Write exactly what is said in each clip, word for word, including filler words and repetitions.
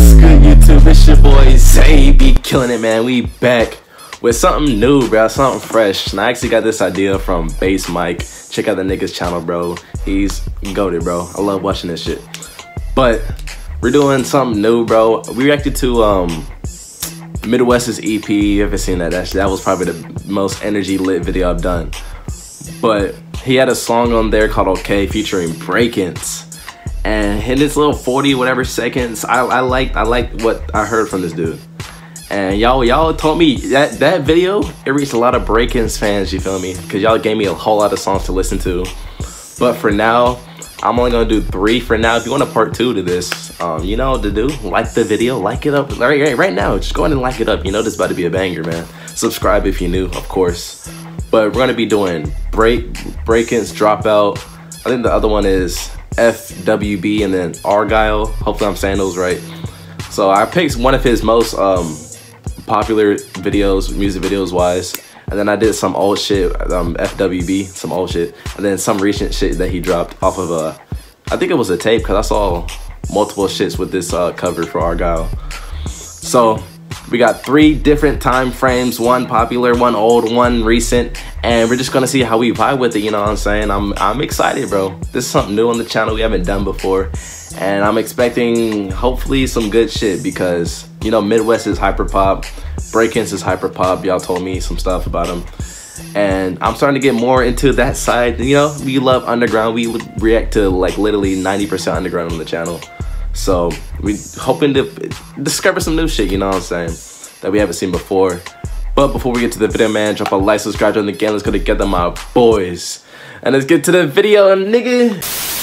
What's good, YouTube? It's your boy Zay, be killing it, man. We back with something new, bro, something fresh. And I actually got this idea from Bass Mike. Check out the nigga's channel, bro. He's goated, bro. I love watching this shit. But we're doing something new, bro. We reacted to um Midwest's E P. You ever seen that? That, that was probably the most energy lit video I've done. But he had a song on there called Okay featuring Breakins. And in this little forty whatever seconds, I, I liked I liked what I heard from this dude. And y'all y'all told me that that video, it reached a lot of Breakins fans, you feel me? Because y'all gave me a whole lot of songs to listen to. But for now, I'm only gonna do three for now. If you want a part two to this, um, you know what to do. Like the video, like it up right, right, right now. Just go ahead and like it up. You know this is about to be a banger, man. Subscribe if you're new, of course. But we're gonna be doing Break Breakins, Dropout. I think the other one is F W B and then Argyle. Hopefully I'm saying those right. So I picked one of his most um, popular videos, music videos wise. And then I did some old shit, um, F W B, some old shit. And then some recent shit that he dropped off of a, I think it was a tape, because I saw multiple shits with this uh, cover for Argyle. So we got three different time frames, one popular, one old, one recent, and we're just gonna see how we vibe with it, you know what I'm saying? I'm I'm excited, bro. This is something new on the channel we haven't done before, and I'm expecting hopefully some good shit because, you know, Midwest is hyperpop, Breakins is hyperpop. Y'all told me some stuff about him, and I'm starting to get more into that side. You know, we love underground. We react to like literally ninety percent underground on the channel. So we hoping to discover some new shit, you know what I'm saying, that we haven't seen before. But before we get to the video, man, drop a like, subscribe, join the game. Let's go together, my boys. And let's get to the video, nigga.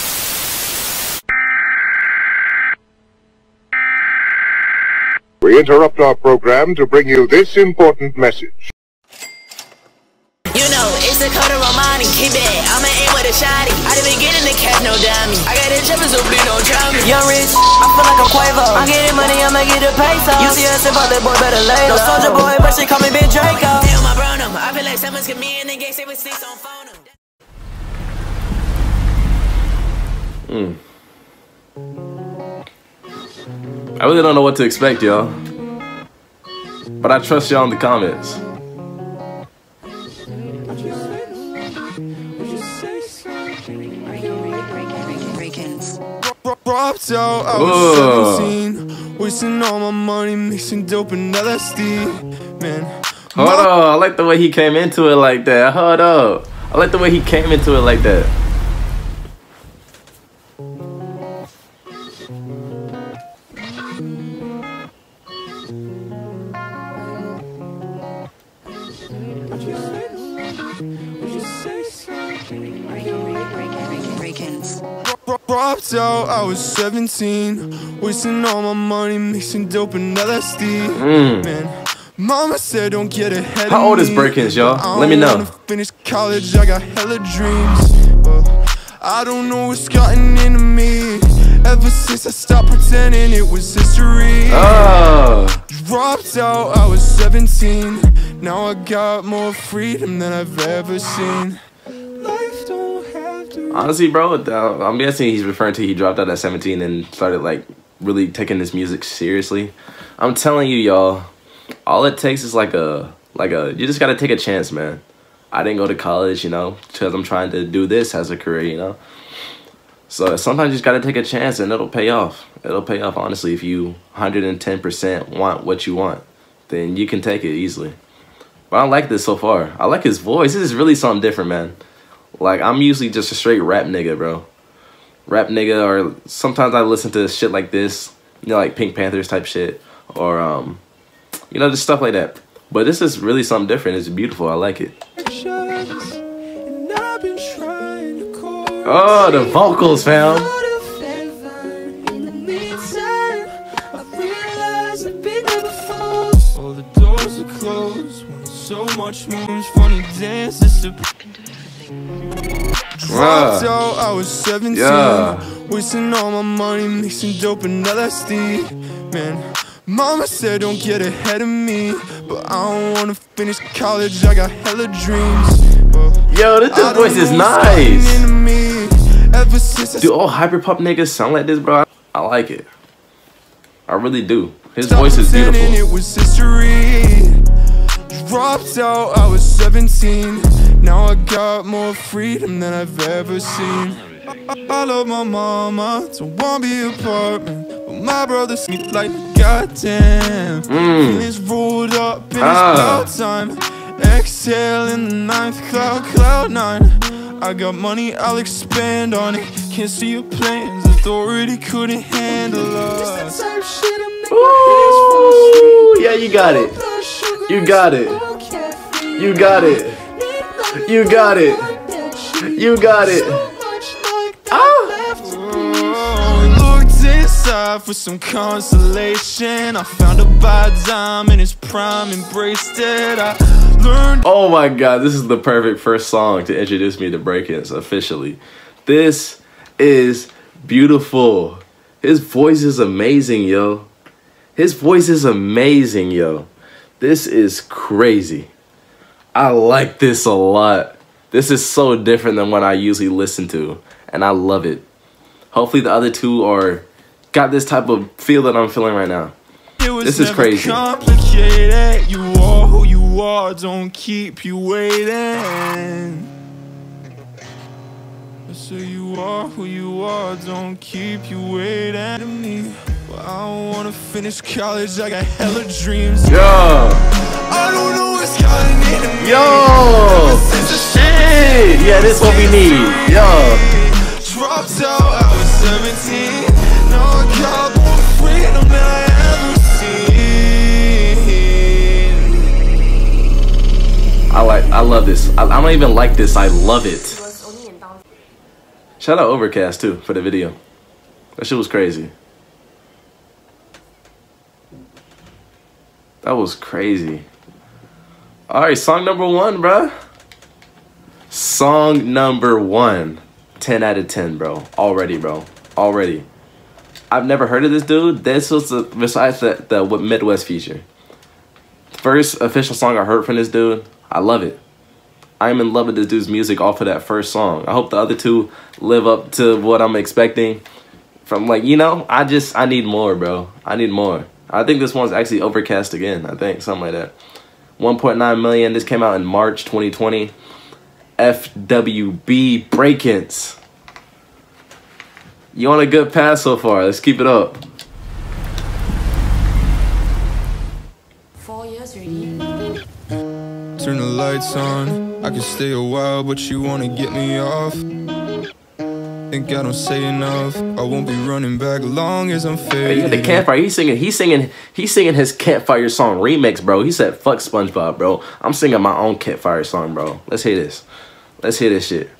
We interrupt our program to bring you this important message. You know, it's the Coda Romani, keep it, I'ma aim with a shotty. I didn't get in the cash, no dummy. I got a jumping, so please don't try me. Young rich, I feel like I'm Quavo. I'm getting money, I'ma get a peso. You see us and that boy better lay low. No soldier boy, but she call me Big Draco. Damn, my bro, no, I feel like someone's get me in the game, say with six on phone. Mm. I really don't know what to expect, y'all. But I trust y'all in the comments. Dropped out, I was seventeen, wasting all my money, mixing dope and L S D, man. Hold on, I like the way he came into it like that. Hold up, I like the way he came into it like that. Dropped out, I was seventeen, wasting all my money, mixing dope and L S D, mm. man. Mama said don't get ahead How of old me, is Breakins, y'all? Let me know. Finish college, I got hella dreams, but I don't know what's gotten into me. Ever since I stopped pretending it was history. Oh. Dropped out, I was seventeen, now I got more freedom than I've ever seen. Life don't have to. Honestly, bro, I'm guessing he's referring to he dropped out at seventeen and started like really taking his music seriously. I'm telling you, y'all, all it takes is like a like a you just gotta take a chance, man. I didn't go to college, you know, because I'm trying to do this as a career, you know. So sometimes you just gotta take a chance and it'll pay off. It'll pay off, honestly. If you one hundred ten percent want what you want, then you can take it easily. But I like this so far. I like his voice. This is really something different, man. Like, I'm usually just a straight rap nigga, bro. Rap nigga, or sometimes I listen to shit like this, you know, like Pink Panthers type shit, or, um, you know, just stuff like that. But this is really something different. It's beautiful. I like it. Oh, the vocals, fam. All the doors are closed. So much moves, funny dances. Dropped out, I was seventeen, yeah. wasting all my money, mixing dope and L S D, man. Mama said don't get ahead of me, but I don't wanna finish college, I got hella dreams. Yo, this, this voice is nice. Do all hyperpop niggas sound like this, bro? I like it. I really do. His voice is beautiful. It was history. Dropped out, I was seventeen. Now I got more freedom than I've ever seen. I, I love my mama, it's a one-B apartment, but my brother see me like goddamn. Mm. Feelings rolled up in Ah. his cloud time. Exhale in the ninth cloud, cloud nine. I got money, I'll expand on it. Can't see your plans, authority couldn't handle us. Ooh, yeah, you got it. You got it. You got it. You got it. You got it. Ah. Oh, looked inside for some consolation. I found a bad dime in his prime, embraced it. I learned. Oh my god, this is the perfect first song to introduce me to break-ins officially. This is beautiful. His voice is amazing, yo. His voice is amazing, yo. This is crazy. I like this a lot. This is so different than what I usually listen to, and I love it. Hopefully the other two are got this type of feel that I'm feeling right now. This is crazy. Complicated. You are who you are, don't keep you waiting. So you are who you are, don't keep you waiting to me. Well, I don't wanna finish college, I got hella dreams. Yo, I don't know what's calling into me. yo, shit, yeah, this what we need. Yo, Dropped out, I was seventeen. Now I got more freedom than I ever seen. I like, I love this. I, I don't even like this. I love it. Shout out Overcast too for the video. That shit was crazy. That was crazy. All right, song number one, bruh. Song number one. ten out of ten, bro. Already, bro. Already. I've never heard of this dude. This was the, besides the, the Midwest feature. First official song I heard from this dude. I love it. I'm in love with this dude's music off of that first song. I hope the other two live up to what I'm expecting. From like, you know, I just, I need more, bro. I need more. I think this one's actually Overcast again. I think, something like that. one point nine million. This came out in March twenty twenty. F W B Break-Ins. You on a good path so far. Let's keep it up. Four years already. Turn the lights on, I can stay a while, but you wanna get me off. Think I don't say enough, I won't be running back long as I'm fading. Hey, yeah, the campfire. He's singing. He's singing. He's singing his campfire song remix, bro. He said, "Fuck SpongeBob, bro. I'm singing my own campfire song, bro." Let's hear this. Let's hear this shit.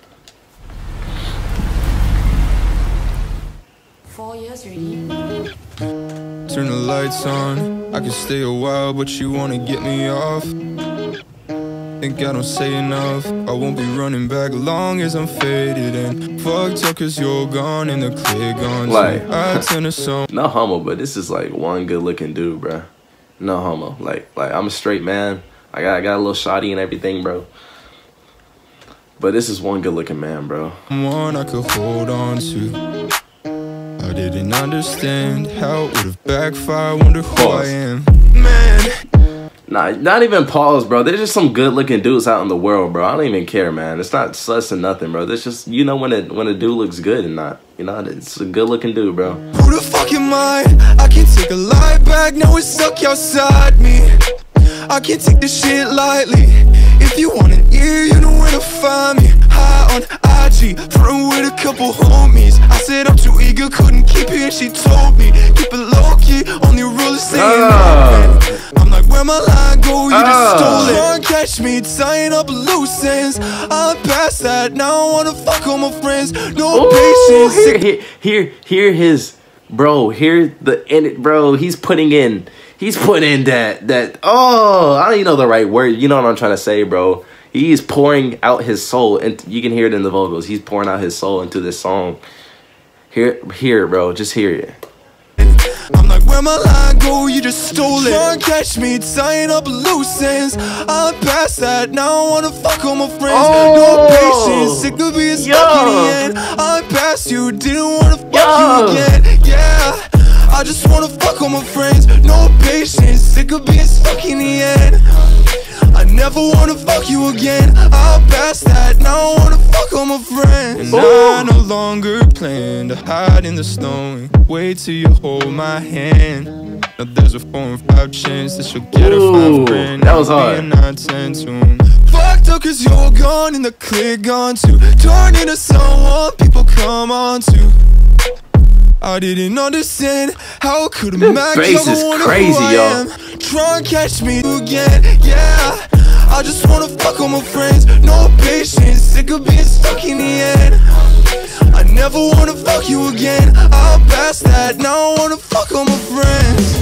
Four years already. Turn the lights on, I can stay a while, but you wanna get me off. Think I don't say enough, I won't be running back long as I'm faded and fucked up cause you're gone and the clear gone. Like, I turn to some. no homo, but this is like one good looking dude, bro. No homo. Like, like I'm a straight man. I got, I got a little shoddy and everything, bro. But this is one good looking man, bro. One I could hold on to. I didn't understand how it would have backfired. Wonder who Pause. I am, man. Nah, not even pause, bro. There's just some good looking dudes out in the world, bro. I don't even care, man. It's not sus or nothing, bro. There's just, you know, when a when a dude looks good and not, you know, it's a good looking dude, bro. Who the fuck am I? I can't take a lie back. Now it's stuck outside me. I can't take this shit lightly. If you want an ear, you know where to find me. High on I G, front with a couple homies. I said I'm too eager, couldn't keep it, and she told me keep it low key, only rule is saying Ah. no. I'm like, where my line go? You Ah. just stole it. Can't catch me tying up loose ends. I'm past that, now I wanna fuck all my friends. No Ooh, patience. here, here, here, here his, bro, here the, in it, bro, he's putting in, he's putting in that, that, oh, I don't even know the right word, you know what I'm trying to say, bro. He's pouring out his soul, and you can hear it in the vocals. He's pouring out his soul into this song. Hear, hear it, bro, just hear it. I'm like, where my line go? You just stole it. Can't catch me tying up loose ends. I'm past that, now I wanna fuck all my friends. Oh, no patience, sick of being stuck yo. in the end. I'm past you, didn't wanna fuck Yo. you again. Yeah, I just wanna fuck all my friends, no patience, sick of being stuck in the end. I never wanna fuck you again, I'll pass that, now I wanna fuck all my friends. And I no longer plan to hide in the snow, wait till you hold my hand. Now there's a four and five chance that you'll get Ooh, a five grand. that was hard. nine, ten, two. Fucked up cause you're gone and the clear gone too. Turn into someone people come on to. I didn't understand how could a man bass is crazy, yo. Try and catch me again, yeah. I just wanna fuck all my friends, no patience, sick of being stuck in the end. I never wanna fuck you again, I'll pass that, now I wanna fuck all my friends.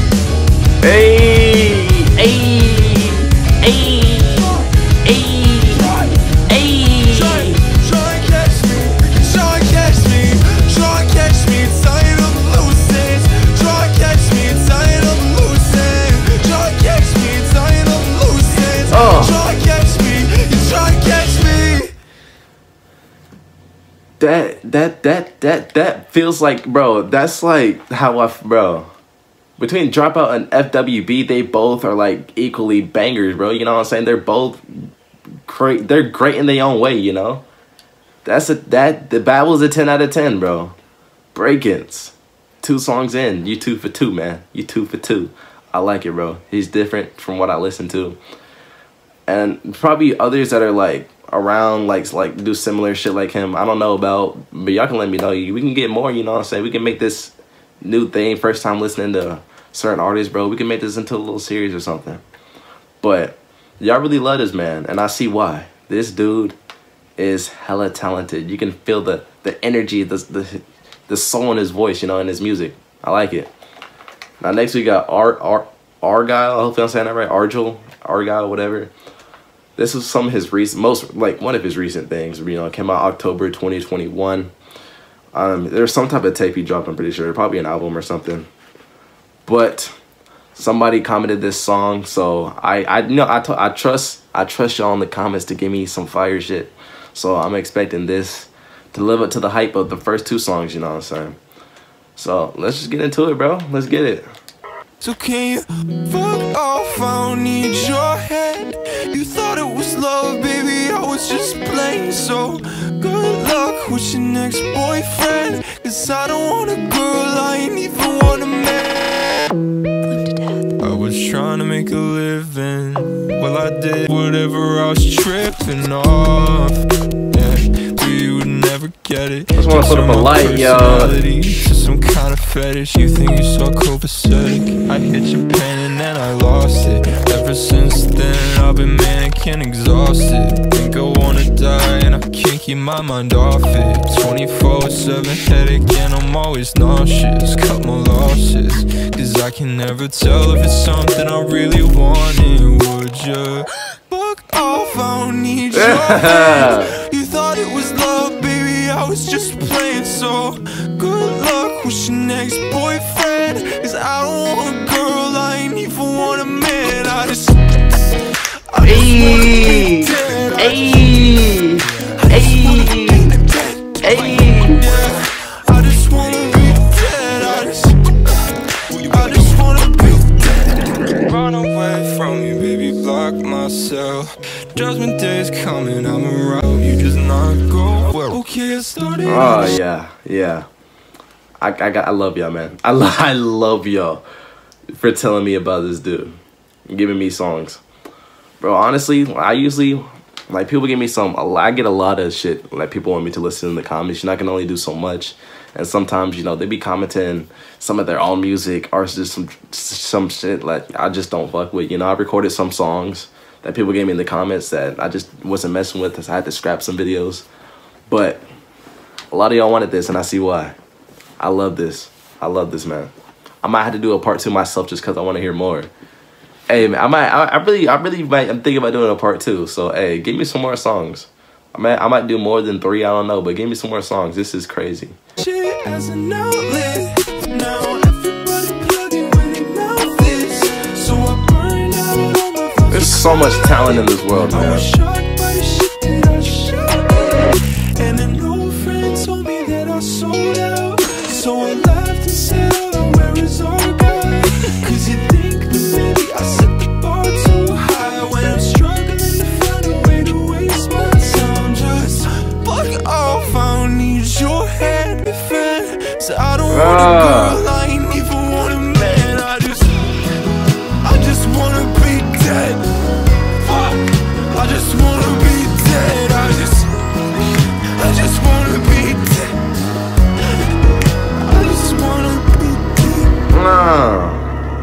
Hey, hey, hey, hey, hey. Try, try and catch me, try and catch me, try and catch me, tired of losing. Try and catch me, tired of losing. Try and catch me, tired of losing. Oh. Try and catch me, you try and catch me. That that that that that feels like, bro. That's like how I, bro. Between Dropout and F W B, they both are like equally bangers, bro. You know what I'm saying? They're both great. They're great in their own way, you know. That's a that the Babel's a ten out of ten, bro. Break-ins, two songs in, you two for two, man. You two for two. I like it, bro. He's different from what I listen to, and probably others that are like around, like like do similar shit like him. I don't know about, but y'all can let me know. We can get more. You know what I'm saying? We can make this new thing, first time listening to certain artists, bro. We can make this into a little series or something. But y'all really love this man, and I see why. This dude is hella talented. You can feel the the energy, the the the soul in his voice, you know, in his music. I like it. Now next we got Ar Ar Argyle. Hopefully I'm saying that right. Argyle, Argyle, whatever. This was some of his recent, most like one of his recent things. You know, it came out October twenty twenty-one. Um, there's some type of tape he dropped, I'm pretty sure. Probably an album or something. But somebody commented this song, so I I you know I, I trust I trust y'all in the comments to give me some fire shit. So I'm expecting this to live up to the hype of the first two songs, you know what I'm saying? So let's just get into it, bro. Let's get it. So can you fuck off, I don't need your head. You thought it was love, baby, I was just playing. So good luck with your next boyfriend, cause I don't want a girl, I ain't even want a man. I was trying to make a living, well I did whatever I was tripping off, yeah, but you would never get it. I just wanna put up a light, yo. Some kind of fetish, you think you're so copacetic. I hit your pen and then I lost it. Ever since then I've been manic and exhausted. Think I wanna die and I can't keep my mind off it. Twenty-four seven headache and I'm always nauseous. Cut my losses, cause I can never tell if it's something I really wanted. Would you fuck off, I don't need your hand. You thought it was love, baby, I was just playing. So good luck with your next boyfriend, cause I don't want a girl, I ain't even want a man. I just, I just wanna be dead. Ayy, ayy, ayy. Yeah, I just wanna be dead. I just, I just wanna be dead. Run away from me, baby, block myself. Judgment day is coming, I'm around, you just not go well. Okay, I started. Oh yeah, yeah. I I got I love y'all, man. I lo I love y'all for telling me about this dude, giving me songs, bro. Honestly, I usually like people give me some. I get a lot of shit like people want me to listen in the comments. You know, I can only do so much, and sometimes you know they be commenting some of their own music or just some some shit like I just don't fuck with. You know, I recorded some songs that people gave me in the comments that I just wasn't messing with, so I had to scrap some videos. But a lot of y'all wanted this, and I see why. I love this. I love this, man. I might have to do a part two myself just because I want to hear more. Hey, man, I might, I, I really, I really might, I'm thinking about doing a part two. So, hey, give me some more songs. I might, I might do more than three, I don't know, but give me some more songs. This is crazy. Shit as an outlet. Now everybody plugging when they know this. So I burn out all my fucking. There's so much talent in this world, I man. was shocked by the shit that I shot. And an old friend told me that I sold out. So I left and said, oh, where Damn.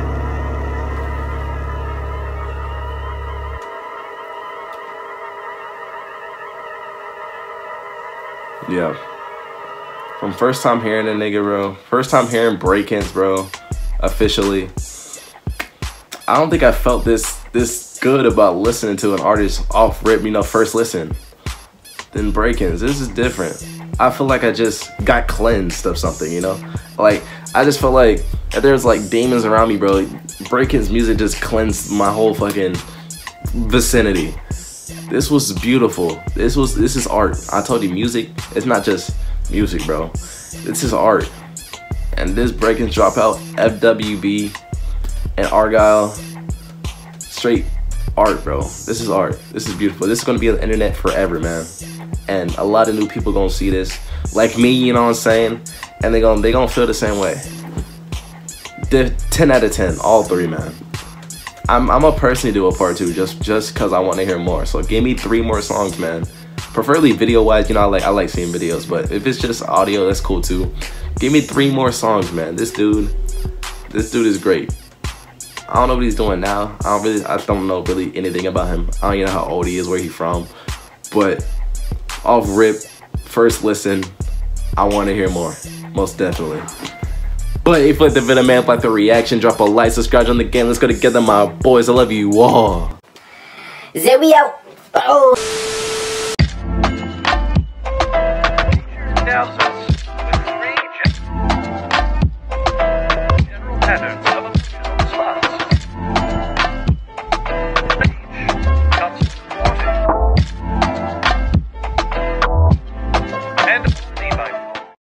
Yeah. From first time hearing the nigga, bro. First time hearing Break-Ins, bro. Officially. I don't think I felt this this good about listening to an artist off rip, you know, first listen. Than Break-Ins. This is different. I feel like I just got cleansed of something, you know? Like, I just feel like if there's like demons around me, bro, Break-Ins music just cleansed my whole fucking vicinity. This was beautiful. This was this is art. I told you, music, it's not just music, bro. This is art. And this Break-Ins Dropout, F W B, and Argyle, straight art, bro. This is art. This is beautiful. This is gonna be on the internet forever, man. And a lot of new people gonna see this, like me, you know what I'm saying? And they gonna they gonna feel the same way. The ten out of ten, all three, man. I'm I'm a personally do a part two just just cause I want to hear more. So give me three more songs, man. Preferably video wise, you know, I like I like seeing videos, but if it's just audio, that's cool too. Give me three more songs, man. This dude, this dude is great. I don't know what he's doing now. I don't really I don't know really anything about him. I don't even know how old he is, where he's from. But off rip, first listen, I want to hear more. Most definitely. But if you like the video, man, like the reaction, drop a like, subscribe on the game. Let's go together, my boys. I love you all. Zoe out. Oh. Down,